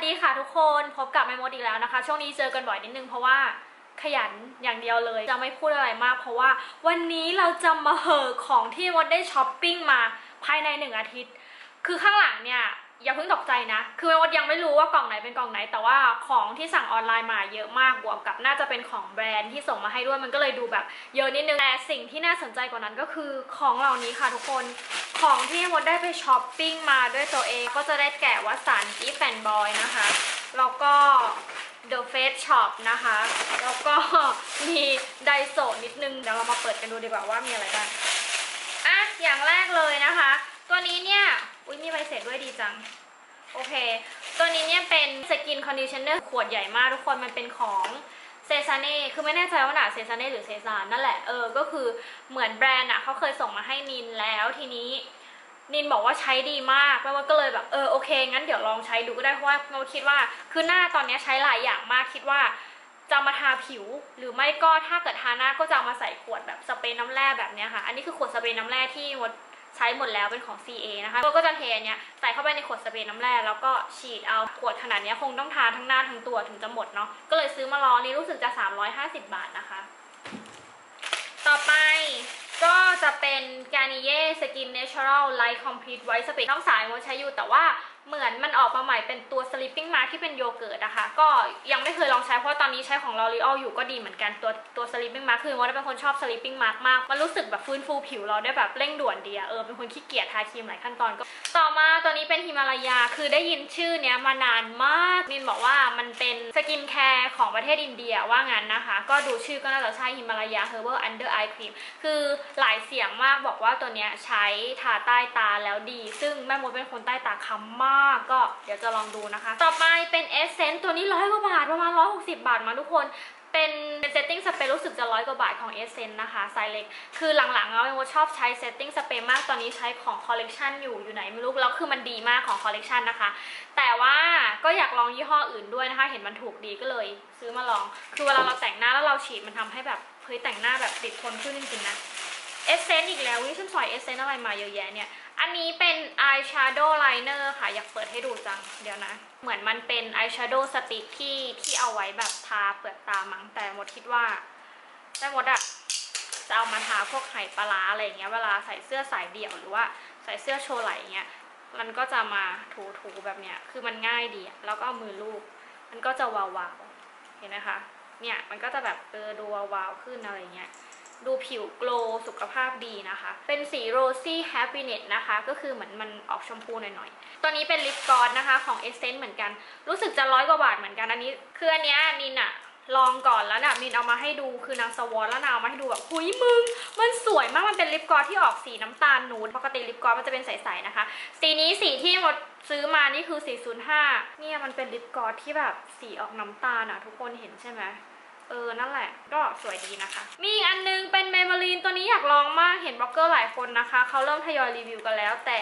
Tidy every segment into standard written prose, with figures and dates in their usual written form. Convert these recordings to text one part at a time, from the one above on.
ดีค่ะทุกคนพบกับแม่มดอีกแล้วนะคะช่วงนี้เจอกันบ่อยนิดนึงเพราะว่าขยันอย่างเดียวเลยจะไม่พูดอะไรมากเพราะว่าวันนี้เราจะมาเหอะของที่มดได้ช้อปปิ้งมาภายใน1 อาทิตย์คือข้างหลังเนี่ยอย่าเพิ่งตกใจนะคือแม่มดยังไม่รู้ว่ากล่องไหนเป็นกล่องไหนแต่ว่าของที่สั่งออนไลน์มาเยอะมากบวกกับน่าจะเป็นของแบรนด์ที่ส่งมาให้ด้วยมันก็เลยดูแบบเยอะนิดนึงแต่สิ่งที่น่าสนใจกว่านั้นก็คือของเหล่านี้ค่ะทุกคนของที่มดได้ไปช้อปปิ้งมาด้วยตัวเองก็จะได้แก่วัสันต์อีฟแอนด์บอยนะคะแล้วก็ The Face Shop นะคะแล้วก็มีไดโซนิดนึงเดี๋ยวเรามาเปิดกันดูดีกว่าว่ามีอะไรบ้างอ่ะอย่างแรกเลยนะคะตัวนี้เนี่ยอุ๊ยมีใบเสร็จด้วยดีจังโอเคตัวนี้เนี่ยเป็นสกินคอนดิชเนอร์ขวดใหญ่มากทุกคนมันเป็นของเซซาเน่คือไม่แน่ใจว่าหนาเซซาเน่หรือเซซานนั่นแหละก็คือเหมือนแบรนด์อ่ะเขาเคยส่งมาให้นินแล้วทีนี้นินบอกว่าใช้ดีมากแล้วก็เลยแบบโอเคงั้นเดี๋ยวลองใช้ดูก็ได้เพราะว่าเราคิดว่าคือหน้าตอนนี้ใช้หลายอย่างมากคิดว่าจะมาทาผิวหรือไม่ก็ถ้าเกิดทาหน้าก็จะมาใส่ขวดแบบสเปรย์น้ำแร่แบบนี้ค่ะอันนี้คือขวดสเปรย์น้ำแร่ที่มดใช้หมดแล้วเป็นของ CA นะคะก็จะเทอันเนี้ยใส่เข้าไปในขวดสเปรย์น้ำแร่แล้วก็ฉีดเอาขวดขนาดนี้คงต้องทาทั้งหน้าทั้งตัวถึงจะหมดเนาะก็เลยซื้อมาลองนี้รู้สึกจะ350 บาทนะคะต่อไปก็จะเป็น Garnier Skin Natural Light Complete White Spray น้องสายมดใช้อยู่แต่ว่าเหมือนมันออกมาใหม่เป็นตัว Sleeping Mask ที่เป็นโยเกิร์ตนะคะก็ยังไม่เคยลองใช้เพราะตอนนี้ใช้ของ L'Oreal อยู่ก็ดีเหมือนกันตัว Sleeping Mask คือมดเป็นคนชอบ Sleeping Mask มากมันรู้สึกแบบฟื้นฟูผิวเราได้แบบเร่งด่วนดีเป็นคนขี้เกียจทาครีมหลายขั้นตอนก็ต่อมาตัวนี้เป็นฮิมาลายาคือได้ยินชื่อเนี้ยมานานมากนินบอกว่ามันเป็นสกินแคร์ของประเทศอินเดียว่างั้นนะคะก็ดูชื่อก็น่าจะใช่ฮิมาลายา Herbal Under Eye Cream คือหลายเสียงมากบอกว่าตัวเนี้ยใช้ทาใต้ตาแล้วดีซึ่งแม่มดเป็นคนใต้ตาค้ำมากก็เดี๋ยวจะลองดูนะคะต่อไปเป็นเอสเซนต์ตัวนี้100 กว่าบาทประมาณ160 บาทมาทุกคนเป็นเซตติ้งสเปรย์รู้สึกจะ100 กว่าบาทของเอสเซนต์นะคะไซส์เล็กคือหลังๆเราชอบใช้เซตติ้งสเปรย์มากตอนนี้ใช้ของคอลเลกชันอยู่ไหนไม่รู้แล้วคือมันดีมากของคอลเลกชันนะคะแต่ว่าก็อยากลองยี่ห้ออื่นด้วยนะคะเห็นมันถูกดีก็เลยซื้อมาลองคือเวลาเราแต่งหน้าแล้วเราฉีดมันทำให้แบบเฮ้ยแต่งหน้าแบบติดทนขึ้นจริงๆนะเอสเซนต์อีกแล้วฉันใส่เอสเซนต์อะไรมาเยอะแยะเนี่ยอันนี้เป็นอายแชโดว์ไลเนอร์ค่ะอยากเปิดให้ดูจังเดี๋ยวนะเหมือนมันเป็นอายแชโดว์สติ๊กที่เอาไว้แบบทาเปลือกตามั้งแต่มดคิดว่าแต่มดอะจะเอามาทาพวกไข่ปลาอะไรอย่างเงี้ยเวลาใส่เสื้อสายเดี่ยวหรือว่าใส่เสื้อโชว์ไหล่เงี้ยมันก็จะมาถูแบบเนี้ยคือมันง่ายดีแล้วก็เอามือลูบมันก็จะวาวๆเห็นไหมคะเนี่ยมันก็จะแบบดูวาวๆขึ้นอะไรเงี้ยดูผิวโกลว์สุขภาพดีนะคะเป็นสี Rosy Happiness นะคะก็คือเหมือนมันออกชมพูหน่อยๆตัวนี้เป็นลิปกลอสนะคะของ Essence เหมือนกันรู้สึกจะ100 กว่าบาทเหมือนกันอันนี้คืออันเนี้ยนินอะลองก่อนแล้วนะมินเอามาให้ดูคือนางสวอตแล้วนางเอามาให้ดูแบบหุยมึงมันสวยมากมันเป็นลิปกลอสที่ออกสีน้ำตาลนูดปกติลิปกลอสมันจะเป็นใสๆนะคะสีนี้สีที่หมดซื้อมานี่คือ405เนี่ยมันเป็นลิปกลอสที่แบบสีออกน้ำตาลอะทุกคนเห็นใช่ไหมนั่นแหละก็สวยดีนะคะมีอีกอันนึงเป็น Maybelline ตัวนี้อยากลองมากเห็นบล็อกเกอร์หลายคนนะคะเขาเริ่มทยอยรีวิวกันแล้วแต่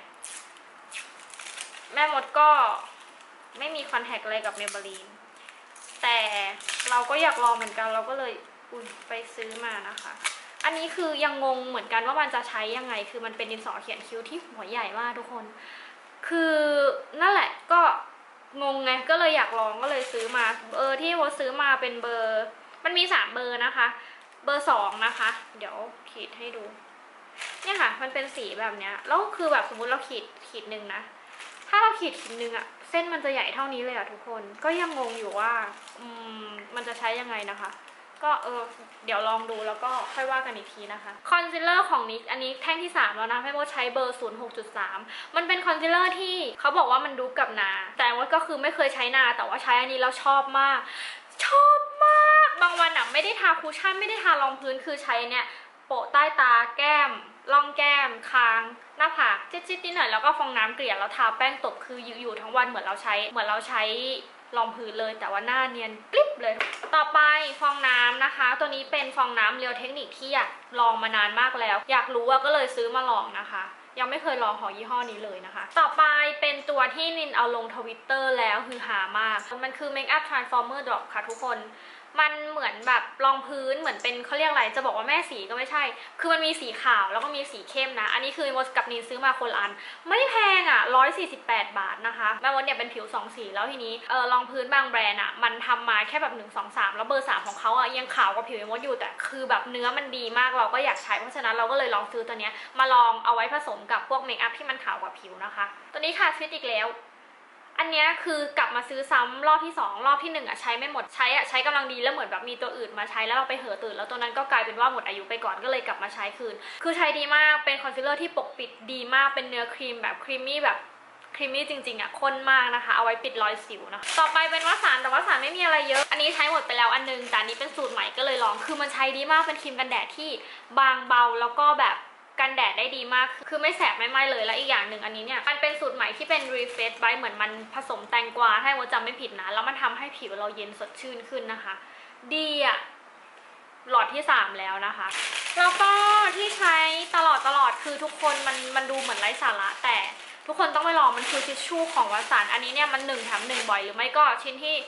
แม่มดก็ไม่มีคอนแทคอะไรกับ Maybelline แต่เราก็อยากลองเหมือนกันเราก็เลยไปซื้อมานะคะอันนี้คือยังงงเหมือนกันว่ามันจะใช้ยังไงคือมันเป็นดินสอเขียนคิ้วที่หัวใหญ่มากทุกคนคือนั่นแหละก็งงไงก็เลยอยากลองก็เลยซื้อมาที่มดซื้อมาเป็นเบอร์มันมี3 เบอร์นะคะเบอร์2นะคะเดี๋ยวขีดให้ดูเนี่ยค่ะมันเป็นสีแบบเนี้ยแล้วคือแบบสมมุติเราขีดหนึ่งนะถ้าเราขีดหนึ่งอะเส้นมันจะใหญ่เท่านี้เลยอะทุกคนก็ยังงงอยู่ว่ามันจะใช้ยังไงนะคะก็เดี๋ยวลองดูแล้วก็ค่อยว่ากันอีกทีนะคะคอนซีลเลอร์ของนิกอันนี้แท่งที่3แล้วนะให้โมใช้เบอร์ 06.3 มันเป็นคอนซีลเลอร์ที่เขาบอกว่ามันดูกับนาแต่ว่าก็คือไม่เคยใช้นาแต่ว่าใช้อันนี้แล้วชอบมากบางวันอะไม่ได้ทาคูชั่นไม่ได้ทารองพื้นคือใช้เนี่ยโปะใต้ตาแก้มร่องแก้มคางหน้าผากจิ๊ดนิดหน่อยแล้วก็ฟองน้ำเกลี่ยแล้วทาแป้งตบคืออยู่ทั้งวันเหมือนเราใช้รองพื้นเลยแต่ว่าหน้าเนียนกริบเลยต่อไปฟองน้ำนะคะตัวนี้เป็นฟองน้ำเรียวเทคนิคที่อยากลองมานานมากแล้วอยากรู้ว่าก็เลยซื้อมาลองนะคะยังไม่เคยลองของยี่ห้อนี้เลยนะคะต่อไปเป็นตัวที่นินเอาลง Twitter แล้วฮือฮามากมันคือ Makeup Transformer Drop ค่ะทุกคนมันเหมือนแบบรองพื้นเหมือนเป็นเขาเรียกอะไรจะบอกว่าแม่สีก็ไม่ใช่คือมันมีสีขาวแล้วก็มีสีเข้มนะอันนี้คือมดกับนินซื้อมาคนละอันไม่แพงอ่ะ148 บาทนะคะแม่มดเนี่ยเป็นผิว2 สีแล้วทีนี้รองพื้นบางแบรนด์อ่ะมันทำมาแค่แบบ1 2 3แล้วเบอร์3ของเขาอ่ะยังขาวกว่าผิวมดอยู่แต่คือแบบเนื้อมันดีมากเราก็อยากใช้เพราะฉะนั้นเราก็เลยลองซื้อตัวนี้มาลองเอาไว้ผสมกับพวกเมคอัพที่มันขาวกว่าผิวนะคะตัวนี้ค่ะฟิตอีกแล้วอันนี้คือกลับมาซื้อซ้ำรอบที่2รอบที่1อ่ะใช้ไม่หมดใช้กำลังดีแล้วเหมือนแบบมีตัวอื่นมาใช้แล้วเราไปเห่อตื่นแล้วตัวนั้นก็กลายเป็นว่าหมดอายุไปก่อนก็เลยกลับมาใช้คืนคือใช้ดีมากเป็นคอนซีลเลอร์ที่ปกปิดดีมากเป็นเนื้อครีมแบบครีมมี่แบบครีมมี่จริงๆอ่ะข้นมากนะคะเอาไว้ปิดรอยสิวนะต่อไปเป็นวสานแต่วสานไม่มีอะไรเยอะอันนี้ใช้หมดไปแล้วอันนึงแต่อันนี้เป็นสูตรใหม่ก็เลยลองคือมันใช้ดีมากเป็นครีมกันแดดที่บางเบาแล้วก็แบบกันแดดได้ดีมากคือไม่แสบไม่ไหม้เลยและอีกอย่างหนึ่งอันนี้เนี่ยมันเป็นสูตรใหม่ที่เป็น refresh by เหมือนมันผสมแตงกวาถ้าว่าจำไม่ผิดนะแล้วมันทำให้ผิวเราเย็นสดชื่นขึ้นนะคะดีอะหลอดที่3แล้วนะคะแล้วก็ที่ใช้ตลอดคือทุกคนมันดูเหมือนไร้สาระแต่ทุกคนต้องไปลองมันคือทิชชู่ของวสันต์อันนี้เนี่ยมัน1 แถม 1บ่อยหรือไม่ก็ชิ้นที่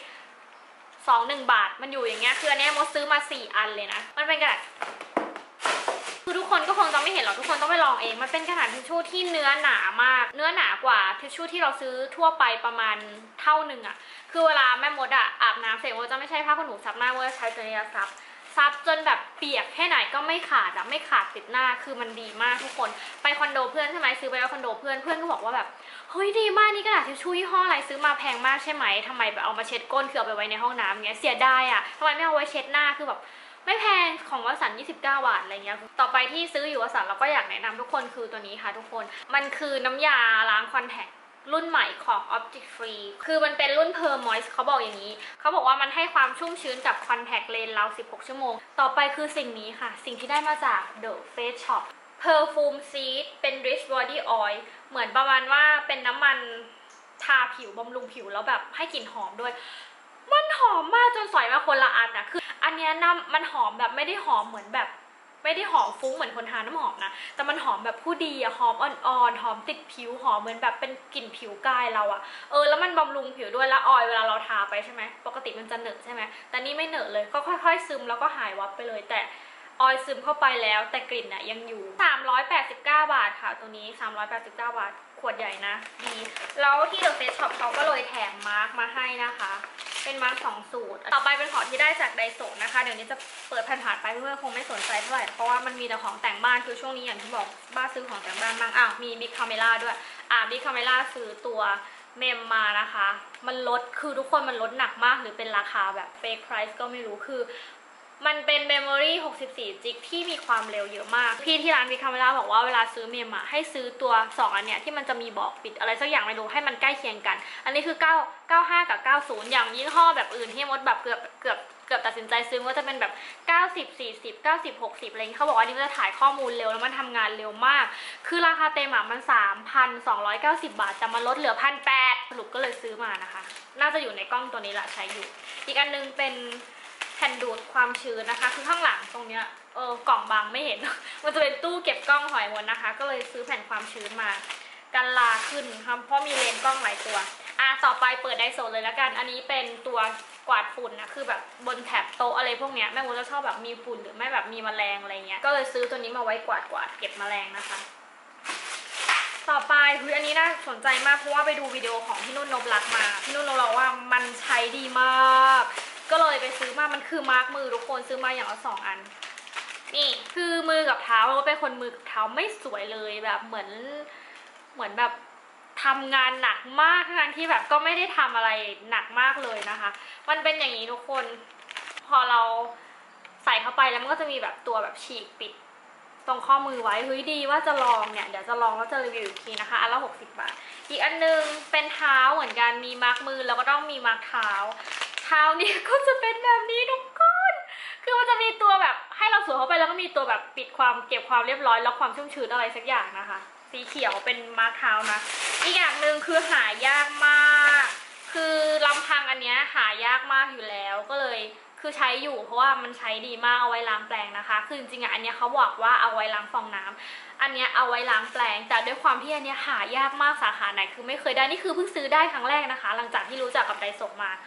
1 บาทมันอยู่อย่างเงี้ยคืออันนี้มดซื้อมา4 อันเลยนะมันเป็นกระดาษคือทุกคนก็คงจะไม่เห็นหรอกทุกคนต้องไปลองเองมันเป็นกระดาษทิชชู่ที่เนื้อหนามากเนื้อหนากว่าทิชชู่ที่เราซื้อทั่วไปประมาณเท่านึงอะคือเวลาแม่มดอะอาบน้ำเสร็จมดจะไม่ใช่ผ้าขนหนูซับหน้ามดจะใช้ตัวนี้ซับจนแบบเปียกแค่ไหนก็ไม่ขาดอะไม่ขาดติดหน้าคือมันดีมากทุกคนไปคอนโดเพื่อนใช่ไหมซื้อไปแล้วคอนโดเพื่อนก็บอกว่าแบบเฮ้ยดีมากนี่กระดาษทิชชู่ยี่ห้ออะไรซื้อมาแพงมากใช่ไหมทำไมแบบเอามาเช็ดก้นคือเอาไปไว้ในห้องน้ำเงี้ยเสียดายอะทำไมไม่เอาไว้เช็ดหน้าคือแบบไม่แพงของวสันต์29 บาทอะไรเงี้ยต่อไปที่ซื้ออยู่วสันต์เราก็อยากแนะนำทุกคนคือตัวนี้ค่ะทุกคนมันคือน้ำยาล้างคอนแทครุ่นใหม่ของ Object Free คือมันเป็นรุ่น Per Moist เขาบอกอย่างนี้เขาบอกว่ามันให้ความชุ่มชื้นกับคอนแทคเลนส์เรา16 ชั่วโมงต่อไปคือสิ่งนี้ค่ะสิ่งที่ได้มาจาก The Face Shop Perfume Seed เป็น Rich Body Oil เหมือนประมาณว่าเป็นน้ำมันทาผิวบำรุงผิวแล้วแบบให้กลิ่นหอมด้วยมันหอมมากจนสอยมาคนละอันอะคืออันเนี้ยมันหอมแบบไม่ได้หอมเหมือนแบบไม่ได้หอมฟุ้งเหมือนคนทาน้ำหอมนะแต่มันหอมแบบผู้ดีอะหอมอ่อนๆหอมติดผิวหอมเหมือนแบบเป็นกลิ่นผิวกายเราอะแล้วมันบำรุงผิวด้วยแล้วออยเวลาเราทาไปใช่ไหมปกติมันจะเหนอะใช่ไหมแต่นี่ไม่เหนอะเลยก็ค่อยๆซึมแล้วก็หายวับไปเลยแต่ออยซึมเข้าไปแล้วแต่กลิ่นอะยังอยู่389 บาทค่ะตัวนี้389 บาทขวดใหญ่นะดีแล้วที่ The Face Shop เขาก็เลยแถมมาร์กมาให้นะคะเป็นมาร์ก2 สูตรต่อไปเป็นของที่ได้จากไดโซะนะคะเดี๋ยวนี้จะเปิดผ่านๆไปเพื่อนๆคงไม่สนใจเท่าไหร่เพราะว่ามันมีแต่ของแต่งบ้านคือช่วงนี้อย่างที่บอกบ้าซื้อของแต่งบ้านบ้างมีบิ๊กคาเมล่าด้วยบิ๊กคาเมล่าซื้อตัวเมมมานะคะมันลดคือทุกคนมันลดหนักมากหรือเป็นราคาแบบเฟกไพรซ์ก็ไม่รู้คือมันเป็นเมมโมรี่64 จิกที่มีความเร็วเยอะมากพี่ที่ร้านบิ๊กคาเมล่าบอกว่าเวลาซื้อเมมให้ซื้อตัว2 อันเนี้ยที่มันจะมีบอกปิดอะไรสักอย่างไม่รู้ให้มันใกล้เคียงกันอันนี้คือ95 กับ 90อย่างยี่ห้อแบบอื่นที่มดแบบเกือบตัดสินใจซื้อว่าจะเป็นแบบ90 40 90 60อะไรเงี้ยเขาบอกว่านี่มันจะถ่ายข้อมูลเร็วแล้วมันทำงานเร็วมากคือราคาเต็มมัน 3,290 บาทแต่มันลดเหลือ 1,800 สรุปก็เลยซื้อมานะคะน่าจะอยู่ในกล้องตัวนี้แหละใช้อยู่อีกอันนึงเป็นแผ่นดูดความชื้นนะคะคือข้างหลังตรงเนี้ยกล่องบางไม่เห็น มันจะเป็นตู้เก็บกล้องหอยมดนะคะก็เลยซื้อแผ่นความชื้นมากันลาขึ้นค่ะเพราะมีเลนส์กล้องหลายตัวต่อไปเปิดไดโซเลยแล้วกันอันนี้เป็นตัวกวาดฝุ่นนะคือแบบบนแถบโต๊ะอะไรพวกเนี้ยแม่มดจะชอบแบบมีฝุ่นหรือไม่แบบมีแมลงอะไรเงี้ยก็เลยซื้อตัวนี้มาไว้กวาดเก็บแมลงนะคะต่อไปคืออันนี้น่าสนใจมากเพราะว่าไปดูวิดีโอของพี่นุ่นนบลักมาพี่นุ่นนบลักว่ามันใช้ดีมากก็เลยไปซื้อมามันคือมาร์กมือทุกคนซื้อมาอย่างละ2 อันนี่คือมือกับเท้าเราเป็นคนมือกับเท้าไม่สวยเลยแบบเหมือนแบบทำงานหนักมากทั้งที่แบบก็ไม่ได้ทำอะไรหนักมากเลยนะคะมันเป็นอย่างนี้ทุกคนพอเราใส่เข้าไปแล้วมันก็จะมีแบบตัวแบบฉีกปิดตรงข้อมือไว้เฮ้ยดีว่าจะลองเนี่ยเดี๋ยวจะลองแล้วจะรีวิวอีกทีนะคะอันละ60 บาทอีกอันนึงเป็นเท้าเหมือนกันมีมาร์กมือแล้วก็ต้องมีมาร์กเท้าเนี่ยก็จะเป็นแบบนี้ทุกคนคือมันจะมีตัวแบบให้เราสวมเข้าไปแล้วก็มีตัวแบบปิดความเก็บความเรียบร้อยแล้วความชุ่มชื้นอะไรสักอย่างนะคะสีเขียวเป็นมาร์กเท้านะอีกอย่างหนึ่งคือหายากมากคือลำพังอันเนี้ยหายากมากอยู่แล้วก็เลยคือใช้อยู่เพราะว่ามันใช้ดีมากเอาไว้ล้างแปรงนะคะคือจริงๆอันเนี้ยเขาบอกว่าเอาไว้ล้างฟองน้ำอันเนี้ยเอาไว้ล้างแปรงแต่ด้วยความที่อันเนี้ยหายากมากสาขาไหนคือไม่เคยได้นี่คือเพิ่งซื้อได้ครั้งแรกนะคะหลังจากที่รู้จักกับไดโซะมา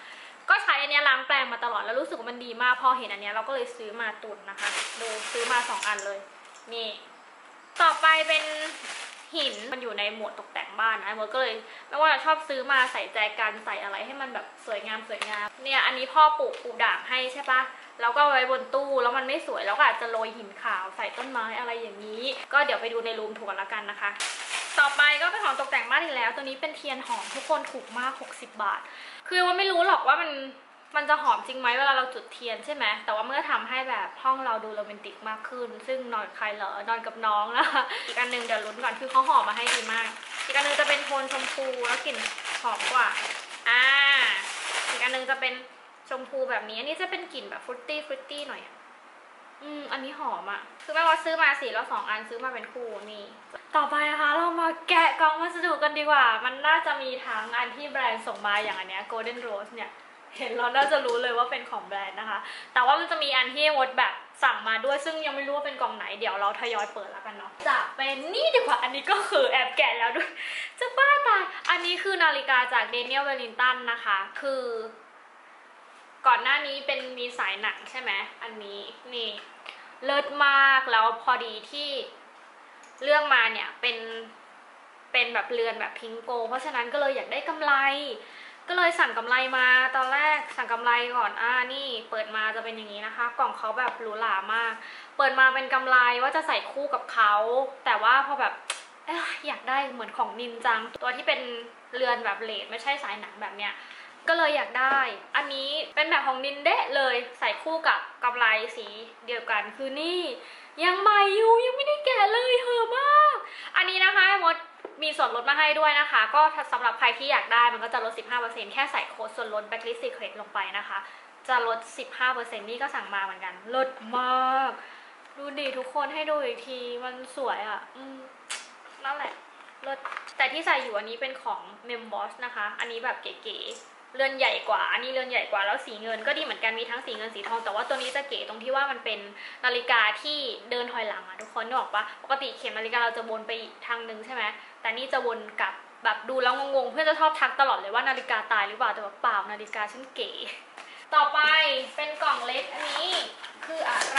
ก็ใช้อันนี้ล้างแปรงมาตลอดแล้วรู้สึกว่ามันดีมากพอเห็นอันนี้เราก็เลยซื้อมาตุนนะคะดูซื้อมา2 อันเลยนี่ต่อไปเป็นหินมันอยู่ในหมวดตกแต่งบ้านนะโมก็เลยไม่ว่าชอบซื้อมาใส่แจกันใส่อะไรให้มันแบบสวยงามเนี่ยอันนี้พ่อปลูกด่างให้ใช่ปะแล้วก็ไว้บนตู้แล้วมันไม่สวยแล้วก็อาจจะโรยหินขาวใส่ต้นไม้อะไรอย่างนี้ก็เดี๋ยวไปดูในรูมทัวร์แล้วกันนะคะต่อไปก็เป็นของตกแต่งบ้านอีกแล้วตัวนี้เป็นเทียนหอมทุกคนถูกมาก60 บาทคือว่าไม่รู้หรอกว่ามันจะหอมจริงไหมเวลาเราจุดเทียนใช่ไหมแต่ว่าเมื่อทำให้แบบห้องเราดูโรแมนติกมากขึ้นซึ่งนอนกับใครเหรอนอนกับน้องนะคะอีกอันนึงเดี๋ยวลุ้นก่อนคือเขาห่อมาให้ดีมากอีกอันนึงจะเป็นโทนชมพูแล้วกลิ่นหอมกว่าอีกอันนึงจะเป็นชมพูแบบนี้อันนี้จะเป็นกลิ่นแบบฟรุตตี้หน่อยอันนี้หอมอ่ะคือแม่ว่าซื้อมา4แล้ว2 อันซื้อมาเป็นคู่นี่ต่อไปนะคะเรามาแกะกล่องวัสดุกันดีกว่ามันน่าจะมีทั้งอันที่แบรนด์ส่งมาอย่างอันเนี้ย Golden Rose เนี่ยเห็นเราน่าจะรู้เลยว่าเป็นของแบรนด์นะคะแต่ว่ามันจะมีอันที่มดแบบสั่งมาด้วยซึ่งยังไม่รู้ว่าเป็นกล่องไหนเดี๋ยวเราทยอยเปิดแล้วกันเนาะจะเป็นนี่ดีกว่าอันนี้ก็คือแอบแกะแล้วด้วยจะบ้าตายอันนี้คือนาฬิกาจาก Daniel Wellington นะคะคือก่อนหน้านี้มีสายหนังใช่ไหมอันนี้นี่เลิศมากแล้วพอดีที่เลือกมาเนี่ยเป็นแบบเรือนแบบพิงโกเพราะฉะนั้นก็เลยอยากได้กำไรก็เลยสั่งกำไรมาตอนแรกสั่งกำไรก่อนนี่เปิดมาจะเป็นอย่างนี้นะคะกล่องเขาแบบหรูหรามากเปิดมาเป็นกำไรว่าจะใส่คู่กับเขาแต่ว่าพอแบบอยากได้เหมือนของนินจังตัวที่เป็นเรือนแบบเลดไม่ใช่สายหนังแบบเนี้ยก็เลยอยากได้อันนี้เป็นแบบของนินเดะเลยใส่คู่กับกำไรสีเดียวกันคือนี่ยังใหม่อยู่ยังไม่ได้แกะเลยเหอะมากอันนี้นะคะมดมีส่วนลดมาให้ด้วยนะคะก็สำหรับใครที่อยากได้มันก็จะลด 15% แค่ใส่โค้ดส่วนลด Blacklist Secret ลงไปนะคะจะลด 15% นี่ก็สั่งมาเหมือนกันลดมากดูดิทุกคนให้ดูอีกทีมันสวยอ่ะนั่นแหละลดแต่ที่ใส่อยู่อันนี้เป็นของ Memboss นะคะอันนี้แบบเก๋ๆเรือนใหญ่กว่าอันนี้เรือนใหญ่กว่าแล้วสีเงินก็ดีเหมือนกันมีทั้งสีเงินสีทองแต่ว่าตัวนี้จะเก๋ตรงที่ว่ามันเป็นนาฬิกาที่เดินถอยหลังอะทุกคนนึกออกปะปกติเข็มนาฬิกาเราจะวนไปอีกทางนึงใช่ไหมแต่นี่จะวนกลับแบบดูแล้วงงๆเพื่อนจะชอบทักตลอดเลยว่านาฬิกาตายหรือเปล่าแต่ว่าเปล่านาฬิกาฉันเก๋ต่อไปเป็นกล่องเล็กอันนี้คืออะไร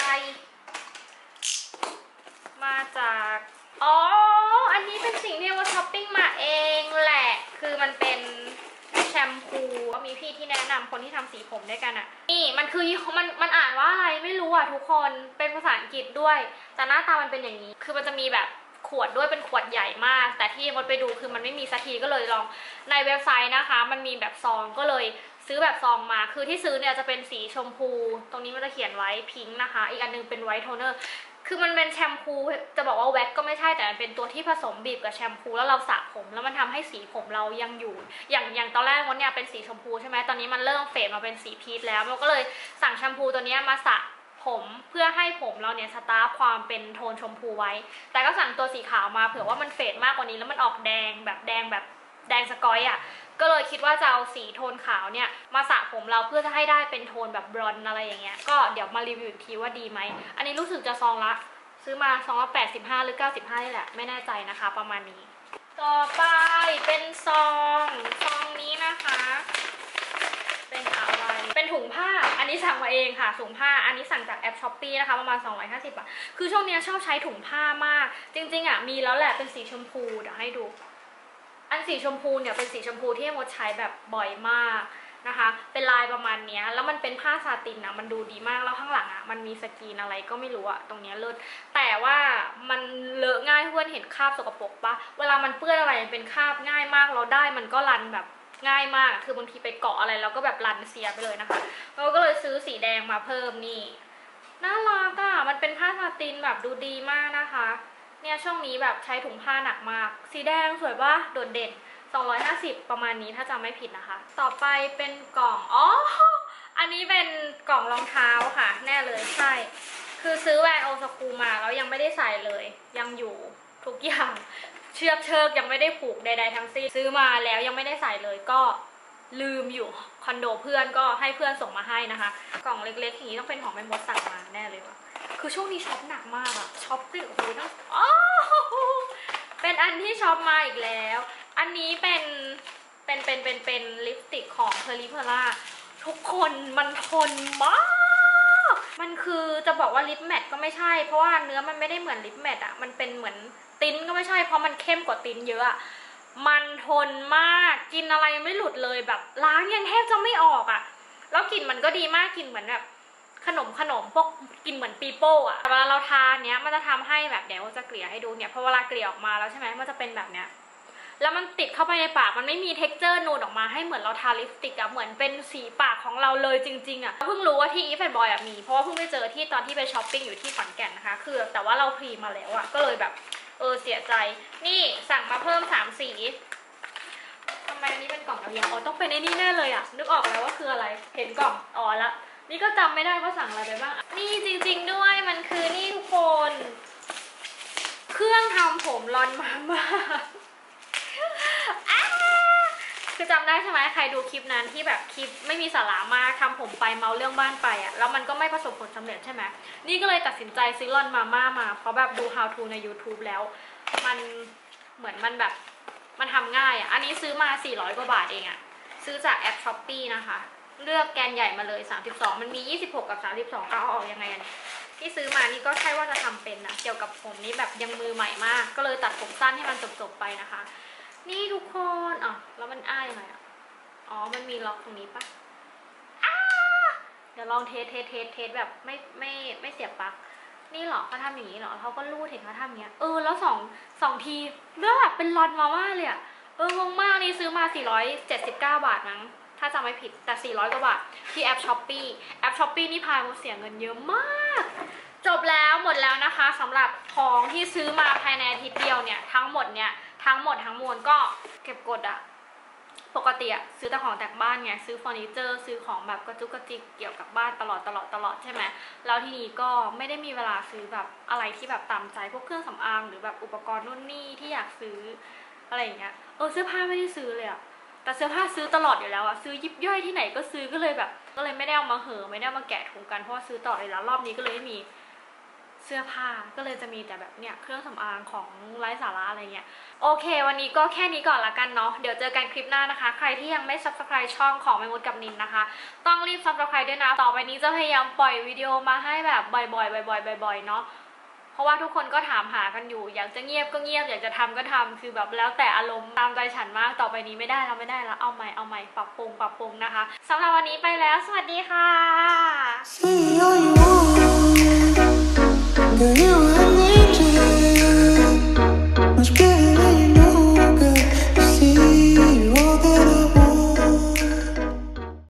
มาจากอันนี้เป็นสิ่งที่ว่าช้อปปิ้งมาเองแหละคือมันเป็นแชมพูก็มีพี่ที่แนะนำคนที่ทำสีผมด้วยกันอ่ะนี่มันคือมันอ่านว่าอะไรไม่รู้อ่ะทุกคนเป็นภาษาอังกฤษด้วยแต่หน้าตามันเป็นอย่างนี้คือมันจะมีแบบขวดด้วยเป็นขวดใหญ่มากแต่ที่มดไปดูคือมันไม่มีสักทีก็เลยลองในเว็บไซต์นะคะมันมีแบบซองก็เลยซื้อแบบซองมาคือที่ซื้อเนี่ยจะเป็นสีชมพูตรงนี้มันจะเขียนไว้พิงค์นะคะอีกอันนึงเป็นไวท์โทนเนอร์คือมันเป็นแชมพูจะบอกว่าแว็กก็ไม่ใช่แต่มันเป็นตัวที่ผสมบีบกับแชมพูแล้วเราสระผมแล้วมันทำให้สีผมเรายังอยู่อย่างตอนแรกมันเนี่ยเป็นสีชมพูใช่ไหมตอนนี้มันเริ่มเฟดมาเป็นสีพีชแล้วมันก็เลยสั่งแชมพูตัวนี้มาสระผมเพื่อให้ผมเราเนี่ยสตาร์ฟความเป็นโทนชมพูไว้แต่ก็สั่งตัวสีขาวมาเผื่อว่ามันเฟดมากกว่านี้แล้วมันออกแดงแบบแดงสกอยอ่ะก็เลยคิดว่าจะเอาสีโทนขาวเนี่ยมาสระผมเราเพื่อจะให้ได้เป็นโทนแบบบลอนด์อะไรอย่างเงี้ยก็เดี๋ยวมารีวิวอีกทีว่าดีไหมอันนี้รู้สึกจะซองละซื้อมาซองละ85หรือ95นี่แหละไม่แน่ใจนะคะประมาณนี้ต่อไปเป็นซองนี้นะคะเป็นอะไรเป็นถุงผ้าอันนี้สั่งมาเองค่ะถุงผ้าอันนี้สั่งจากแอป Shopee นะคะประมาณ250 บาทคือช่วงนี้ชอบใช้ถุงผ้ามากจริงๆอ่ะมีแล้วแหละเป็นสีชมพูเดี๋ยวให้ดูอันสีชมพูเนี่ยเป็นสีชมพูที่มดใช้แบบบ่อยมากนะคะเป็นลายประมาณนี้แล้วมันเป็นผ้าซาตินนะมันดูดีมากแล้วข้างหลังอ่ะมันมีสกรีนอะไรก็ไม่รู้อ่ะตรงนี้เลิศแต่ว่ามันเลอะง่ายเพื่อนเห็นคราบสกปรกปะเวลามันเปื้อนอะไรเป็นคราบง่ายมากเราได้มันก็รันแบบง่ายมากคือบางทีไปเกาะอะไรแล้วก็แบบรันเสียไปเลยนะคะเราก็เลยซื้อสีแดงมาเพิ่มนี่น่ารักอ่ะมันเป็นผ้าซาตินแบบดูดีมากนะคะเนี่ยช่วงนี้แบบใช้ถุงผ้าหนักมากสีแดงสวยปะโดดเด่น250ประมาณนี้ถ้าจำไม่ผิดนะคะต่อไปเป็นกล่องอันนี้เป็นกล่องรองเท้าค่ะแน่เลยใช่คือซื้อแวนโอสคูมาแล้วยังไม่ได้ใส่เลยยังอยู่ทุกอย่างเชือกยังไม่ได้ผูกใดๆทั้งสิ้นซื้อมาแล้วยังไม่ได้ใส่เลยก็ลืมอยู่คอนโดเพื่อนก็ให้เพื่อนส่งมาให้นะคะกล่องเล็กๆอย่างนี้ต้องเป็นของแม่มดสั่งมาแน่เลยว่ะคือช่วงนี้ช็อปหนักมากอะช็อปติดโอ้โหต้องเป็นอันที่ช็อปมาอีกแล้วอันนี้เป็นลิปสติกของเพอร์ลิเพอร่าทุกคนมันทนมาก มันคือจะบอกว่าลิปแมทก็ไม่ใช่เพราะว่าเนื้อมันไม่ได้เหมือนลิปแมทอะมันเป็นเหมือนติ้นก็ไม่ใช่เพราะมันเข้มกว่าติ้นเยอะอะมันทนมากกินอะไรไม่หลุดเลยแบบล้างยังแทบจะไม่ออกอะแล้วกลิ่นมันก็ดีมากกลิ่นเหมือนแบบขนมพวกกลิ่นเหมือนปีโป้อะเวลาเราทานเนี้ยมันจะทำให้แบบเดี๋ยวจะเกลี่ยให้ดูเนี่ยพอเวลาเกลี่ยออกมาแล้วใช่ไหมมันจะเป็นแบบเนี้ยแล้วมันติดเข้าไปในปากมันไม่มี texture นูนออกมาให้เหมือนเราทาลิปสติกอะเหมือนเป็นสีปากของเราเลยจริงๆอะเพิ่งรู้ว่าที่อีฟแอนด์บอยมีเพราะว่าเพิ่งไปเจอที่ตอนที่ไปช้อปปิ้งอยู่ที่ขอนแก่นนะคะคือแต่ว่าเราพรีมาแล้วอะก็เลยแบบเสียใจนี่สั่งมาเพิ่ม3สีทำไมอันนี้เป็นกล่องยาวๆต้องเป็นไอ้นี่แน่เลยอะนึกออกแล้วว่าคืออะไรเห็นกล่องละนี่ก็จำไม่ได้ว่าสั่งอะไรไปบ้างนี่จริงๆด้วยมันคือนี่ทุกคนเครื่องทำผมลอนมาม่าคือจำได้ใช่ไหมใครดูคลิปนั้นที่แบบคลิปไม่มีสาระมากทำผมไปเมาเรื่องบ้านไปอะแล้วมันก็ไม่ประสบผลสำเร็จใช่ไหมนี่ก็เลยตัดสินใจซื้อลอนมาม่ามาเพราะแบบดู how to ใน YouTube แล้วมันเหมือนมันแบบมันทำง่ายอะอันนี้ซื้อมา400 กว่าบาทเองอะซื้อจากแอป Shopee นะคะเลือกแกนใหญ่มาเลย32มันมี26กับ32เอาออกยังไงอันที่ซื้อมานี่ก็ใช่ว่าจะทำเป็นนะเกี่ยวกับผมนี่แบบยังมือใหม่มากก็เลยตัดผมสั้นให้มันจบๆไปนะคะนี่ทุกคนแล้วมันอ้ายยังไงมันมีล็อกตรงนี้ปะเดี๋ยวลองเทสแบบไม่เสียบปลั๊กนี่หรอเขาทำอย่างนี้หรอเขาก็รูดเห็นเขาทำอย่างเงี้ยแล้วสองทีเรื่องแบบเป็นล็อตมาว่าเลยอะงงมากนี่ซื้อมา479 บาทมั้งถ้าจำไม่ผิดแต่400 กว่าบาทที่แอป Shopee นี่พายมันเสียเงินเยอะมากจบแล้วหมดแล้วนะคะสำหรับของที่ซื้อมาภายในอาทิตย์เดียวเนี่ยทั้งหมดทั้งมวลก็เก็บกดอะปกติอะซื้อแต่ของแต่งบ้านไงซื้อเฟอร์นิเจอร์ซื้อของแบบกระจุกกระจิกเกี่ยวกับบ้านตลอดใช่ไหมแล้วทีนี้ก็ไม่ได้มีเวลาซื้อแบบอะไรที่แบบตามใจพวกเครื่องสำอางหรือแบบอุปกรณ์นู่นนี่ที่อยากซื้ออะไรอย่างเงี้ยเสื้อผ้าไม่ได้ซื้อเลยอะแต่เสื้อผ้าซื้อตลอดอยู่แล้วอะซื้อยิบย่อยที่ไหนก็ซื้อก็เลยไม่ได้เอามาไม่ได้เอามาแกะถุงกันเพราะว่าซื้อต่อเลยแล้วรอบนี้ก็เลยไม่มีเสื้อผ้าก็เลยจะมีแต่แบบเนี่ยเครื่องสำอางของไร้สาระอะไรเงี้ยโอเควันนี้ก็แค่นี้ก่อนละกันเนาะเดี๋ยวเจอกันคลิปหน้านะคะใครที่ยังไม่ subscribe ช่องของแม่มดกับนินนะคะต้องรีบ subscribe ด้วยนะต่อไปนี้จะพยายามปล่อยวิดีโอมาให้แบบบ่อยๆเนาะเพราะว่าทุกคนก็ถามหากันอยู่อยากจะเงียบก็เงียบอยากจะทำก็ทำคือแบบแล้วแต่อารมณ์ตามใจฉันมากต่อไปนี้ไม่ได้แล้วเอาใหม่ปรับปรุงนะคะสำหรับวันนี้ไปแล้วสวัสดีค่ะ